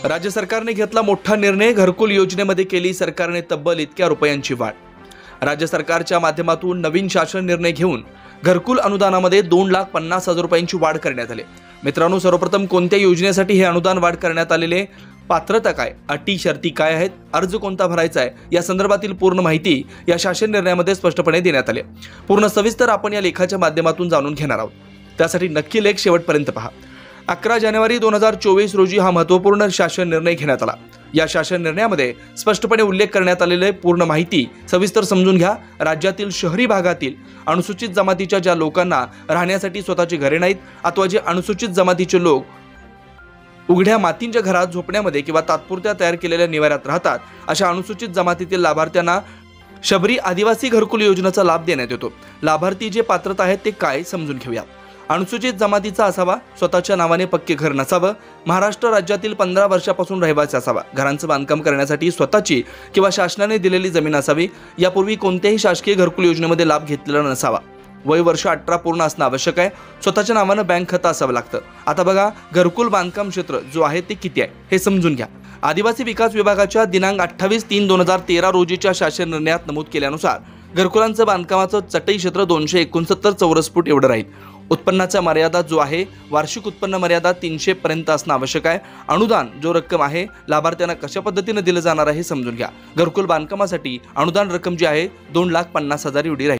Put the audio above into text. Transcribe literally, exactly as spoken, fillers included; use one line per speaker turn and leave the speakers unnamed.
राज्य सरकारने घेतला मोठा निर्णय। घरकुल योजनेमध्ये केली सरकारने तब्बल इतक्या रुपयांची वाढ। राज्य सरकारच्या माध्यमातून नवीन शासन निर्णय घेऊन घरकुल अनुदानामध्ये दोन लाख पन्नास हजार रुपयांची वाढ करण्यात आली। मित्रांनो, सर्वप्रथम कोणत्या योजनेसाठी हे अनुदान वाढ करण्यात आलेले, पात्रता काय, अटी शर्ती काय आहेत, अर्ज कोणता भरायचा आहे, या संदर्भातील पूर्ण माहिती या शासन निर्णयामध्ये स्पष्टपणे देण्यात आली। पूर्ण सविस्तर आपण या लेखाच्या माध्यमातून जाणून घेणार आहोत, त्यासाठी नक्की लेख शेवटपर्यंत पहा। अकरा जानेवारी दोन हजार चोवीस रोजी हा महत्त्वपूर्ण शासन निर्णय घेण्यात आला। या शासन निर्णयामध्ये स्पष्टपणे उल्लेख करण्यात आलेले पूर्ण माहिती सविस्तर समजून घ्या। राज्यातील शहरी भागातील अनुसूचित जमातीच्या ज्या लोकांना राहण्यासाठी स्वतःची घरे नाहीत अथवा जे अनुसूचित जमातीचे लोक उघड्या मातींच्या घरात झोपण्यामध्ये किंवा तात्पुरत्या तयार केलेल्या निवाऱ्यात राहतात, अशा अनुसूचित जमातीतील लाभार्थ्यांना शबरी आदिवासी घरकुल योजनेचा लाभ देण्यात येतो। लाभार्थी जे पात्रता आहेत ते काय समजून घेऊया। अनुसूचित जमातीचा असावा, स्वतःच्या नावाने पक्के घर नसावं, महाराष्ट्र राज्यातील पंधरा वर्षापासून रहिवासी असावा, घरांचं बांधकाम करण्यासाठी स्वतःची किंवा शासनाने दिलेली जमीन असावी, यापूर्वी कोणत्याही शासकीय घरकुल योजनेमध्ये लाभ घेतलेला नसावा, वय वर्ष अठरा पूर्ण असणं आवश्यक आहे, स्वतःच्या नावानं बँक खातं असावं लागतं। आता बघा, घरकुल बांधकाम क्षेत्र जो आहे ते किती आहे हे समजून घ्या। आदिवासी विकास विभागाच्या दिनांक अठ्ठावीस तीन दोन हजार तेरा रोजीच्या शासन निर्णयात नमूद केल्यानुसार घरकुलांचं बांधकामाचं चटई क्षेत्र दोनशे एकोणसत्तर चौरस फूट एवढं राहील। उत्पन्नाचा मर्यादा जो आहे, वार्षिक उत्पन्न मर्यादा तीनशे पर्यंत असणं आवश्यक आहे। अनुदान जो रक्कम आहे लाभार्थ्यांना कशा पद्धतीने दिलं जाणार आहे हे समजून घ्या। घरकुल बांधकामासाठी अनुदान रक्कम जी आहे दोन लाख पन्नास हजार एवढी राहील।